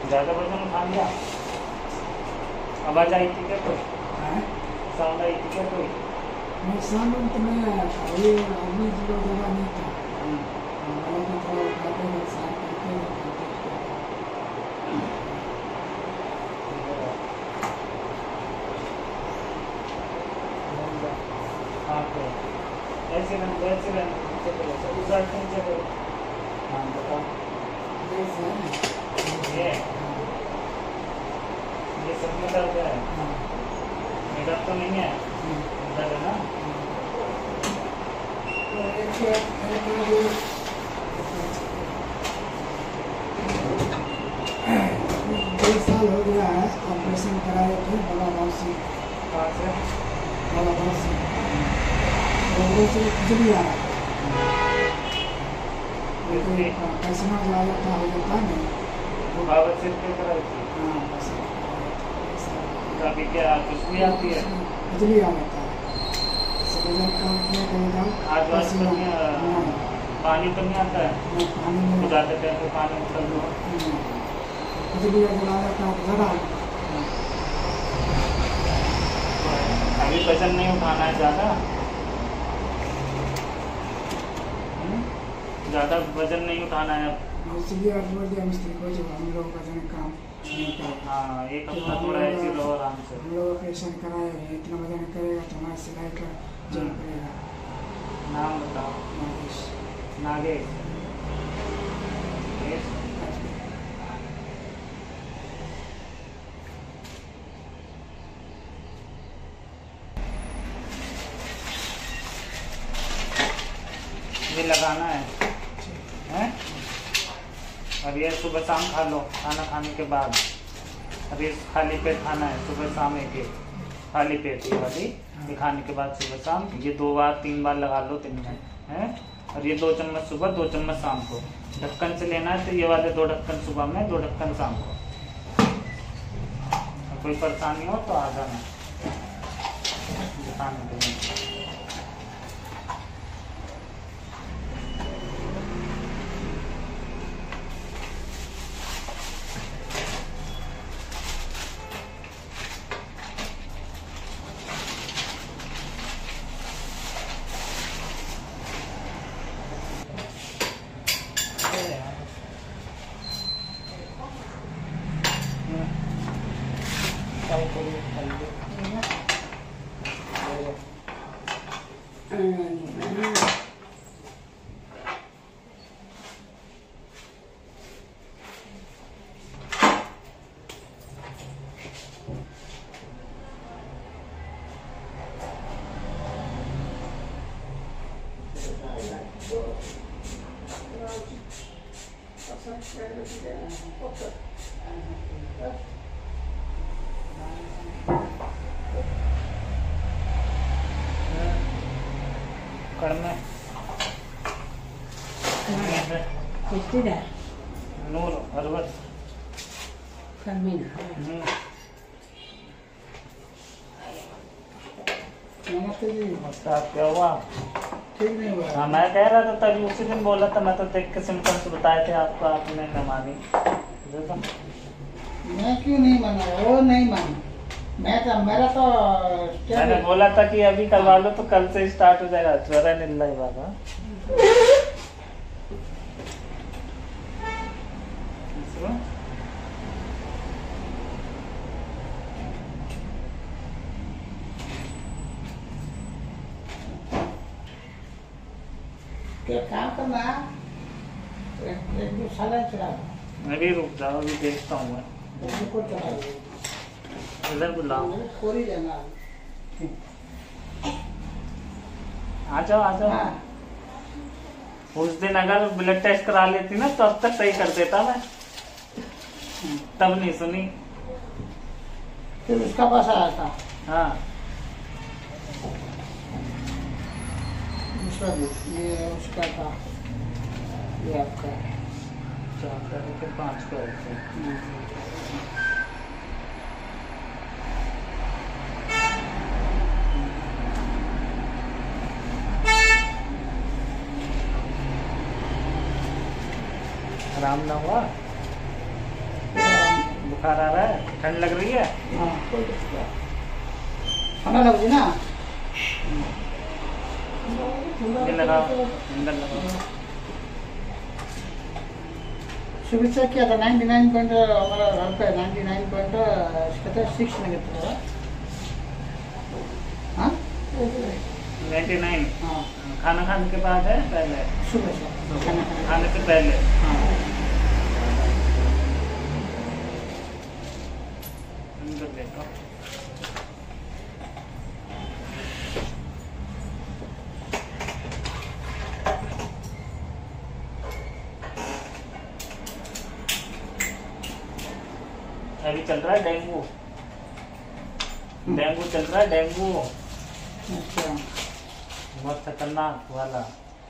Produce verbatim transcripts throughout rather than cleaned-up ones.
ज़्यादा वजन उठा लिया। आवाज़ आई थी क्या कोई? साउंड आई थी क्या कोई? नहीं, साउंड तो नहीं आया था। ये अभी जो दवा नहीं था, वो भी थोड़ा उठाते हैं, साफ करते हैं। हाँ तो ऐसे रन ऐसे रन चलो उस साइड से चलो। हाँ बताओ। ये ये सब में दर्द है? ये दर्द तो नहीं है? दर्द है ना? दो साल हो गया है ऑपरेशन कराए थे बड़ा भाव से। कहाँ से? बड़ा भाव से वो से खुजली आ रहा था, पैसा ज़्यादा था हो जाता है ना, वो भावत सिर पे कराई थी। हाँ पैसा अभी क्या खुशबू आती है? खुजली आ जाता है। वजन कम किया करेगा। आज वाज तो नहीं पानी तो नहीं आता है? पानी में गुजारते टाइम पे पानी उतर लो। खुजली जला जाता है ज़्यादा। अभी वजन नहीं उठाना है ज़्यादा, ज़्यादा वजन नहीं उठाना है। इसलिए आज बोल दिया मिस्त्री को जो हम लोग का जन काम नहीं करेगा। हाँ एक हफ्ता थोड़ा ऐसे रहो आराम से। हम लोग ऑपरेशन कराए हैं, इतना वजन करेगा तो हमारे सिलाई का जम पड़ेगा। नाम बताओ। नागेश। नागेश। नागेश। ये लगाना है, हैं? अब ये सुबह शाम खा लो, खाना खाने के बाद। अब ये खाली पेट खाना है, सुबह शाम एक एक खाली पेट ये वाली, ये खाने के बाद सुबह शाम ये दो बार तीन बार लगा लो दिन में, हैं? और ये दो चम्मच सुबह दो चम्मच शाम को। ढक्कन से लेना है तो ये वाले दो ढक्कन सुबह में, दो ढक्कन शाम को। कोई परेशानी हो तो आ जाना दिखाने के लिए। नूर अरवत क्या हुआ? ठीक नहीं हुआ। हाँ मैं कह रहा था तभी उसी दिन बोला था, मैं तो देख के सिम्टम्स बताए थे आपको, आपने न मानी। मैं क्यों नहीं माना? वो नहीं माना। मैं तो मेरा तो मैंने बोला था कि अभी करवा लो तो कल से स्टार्ट हो जाएगा। ज्वरा नीला ही बाबा क्या काम करना है? एक दो साल चला। मैं भी रुक जाओ, अभी देखता हूँ मैं। इधर बुलाओ। थोड़ी देना। आ जाओ आ जाओ। हाँ। उस दिन अगर ब्लड टेस्ट करा लेती ना तो अब तक सही कर देता मैं, तब नहीं सुनी। फिर उसका पास आया था। हाँ ये उसका था, ये आपका चार तारीख के पाँच को आए थे। आराम ना हुआ? बुखार आ रहा है, ठंड लग रही है। हाँ खाना लग रही ना ये लगाओ, अंदर लगाओ। सुबह चेक किया था नाइन्टी नाइन पॉइंट हमारा घर पे नाइन्टी नाइन पॉइंट कहते हैं सिक्स नेगेटिव है। हाँ नाइन्टी नाइन। हाँ खाना खाने के बाद है पहले? सुबह से खाना खाने खाने से पहले। हाँ अंदर देखो। अभी चल रहा है डेंगू, डेंगू चल रहा है, डेंगू अच्छा बहुत खतरनाक वाला।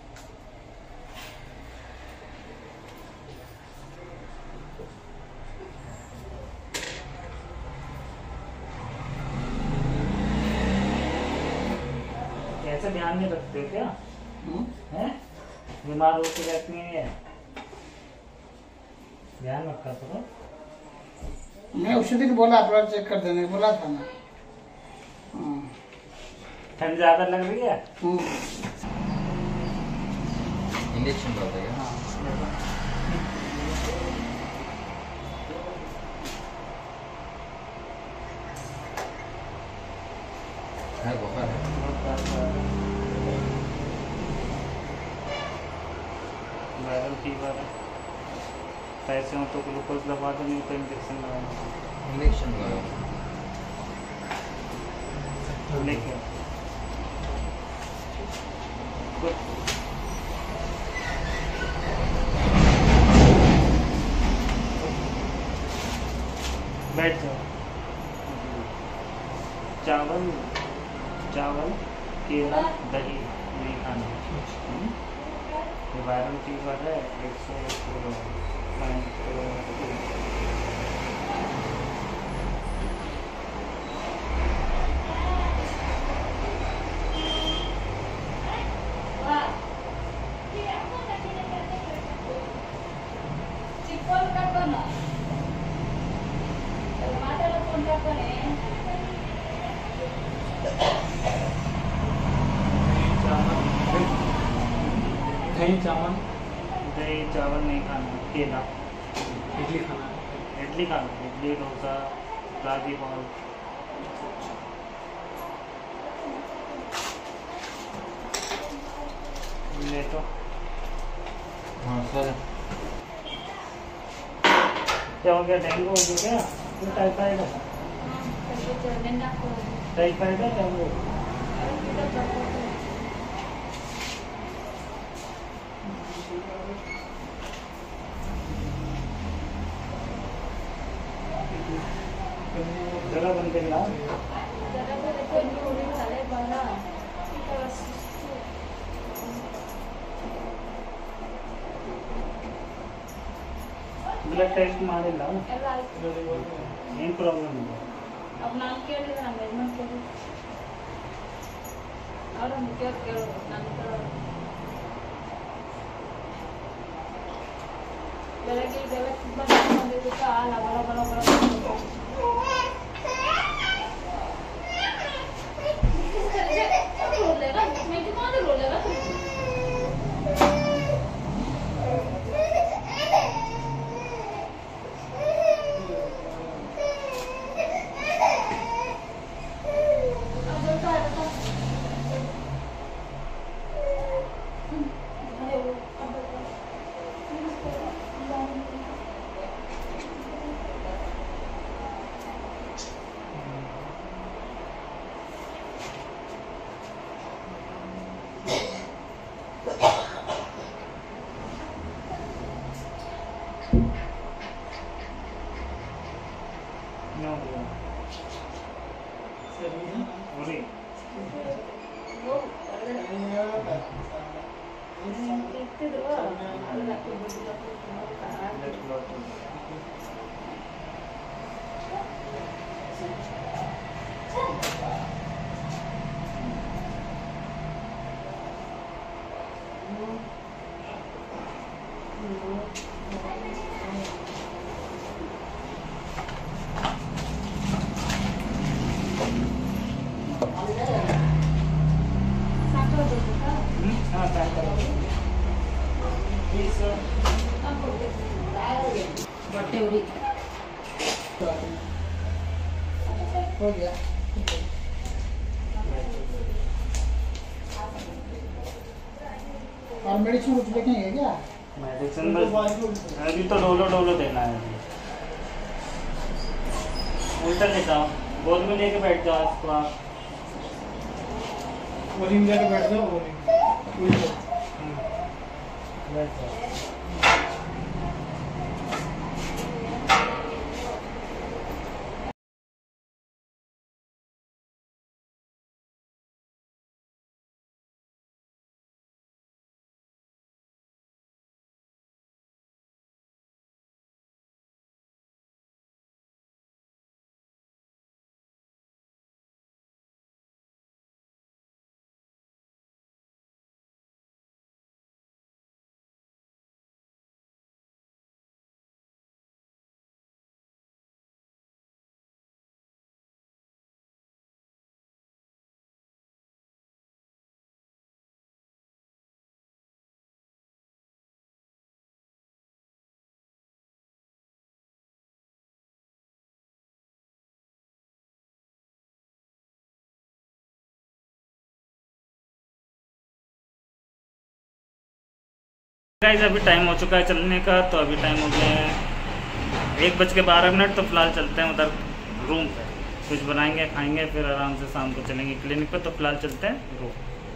ऐसे ध्यान नहीं रखते हो क्या? हम्म? हैं? बीमार होते रहती है, ध्यान रखा करो। मैं उसी दिन बोला ब्लड चेक कर देने बोला था ना। हाँ ठंड ज्यादा लग रही है? हम्म। इंजेक्शन डालते हैं। हाँ है बुखार है। वायरल फीवर है, पैसे हो तो ग्लूकोज दबा दो, नहीं तो इंजेक्शन लगाना। इंजेक्शन लगाओ। लेके गुड। बैठ जाओ। चावल चावल केला दही नहीं खाना। हम्म? ये वायरल फीवर है, एक सौ दही चावल दही चावल नहीं खाना, केला। इडली खाना है। इडली खाना, इडली डोसा रागी बॉल। लेटो। हाँ सर। क्या हो गया, डेंगू हो गया क्या? तो टाइफाइड है, टाइफाइड है डेंगू। जगह बंद कर ला। ब्लड टेस्ट मारे ला, ಏನು ಪ್ರಾಬ್ಲಮ್ ಇದೆ? अब नाम ಕೇಳಿದ್ರೆ ನಮ್ಮ ಯಜಮಾನ್ ಕೇಳಿ ಅವ್ರ ಮುಖ್ಯ ಕೇಳು ನಂತರ ಬೆಳಗ್ಗೆ ಇದೆಲ್ಲ ತುಂಬ ಬಂದಿದ್ದಕ್ಕೆ ಹಾಲು ಬಲ ಬಲ ಬಲ No, Uri. ಇರ್ತಿದ್ರು ಅಲ್ಲ Let's go to हो गया। और मेडिसिन कुछ लेके आएंगे क्या? मेडिसिन बस अभी तो डोलो डोलो देना है। अभी उल्टा ले जाओ, गोद में लेके बैठ जाओ इसको आप। गोली में जाके बैठ जाओ, गोली में उल्टे। बैठ जाओ। गाइस अभी टाइम हो चुका है चलने का, तो अभी टाइम हो गया है एक बज के बारह मिनट। तो फिलहाल चलते हैं उधर रूम पे, कुछ बनाएंगे खाएंगे, फिर आराम से शाम को चलेंगे क्लिनिक पे। तो फिलहाल चलते हैं रूम।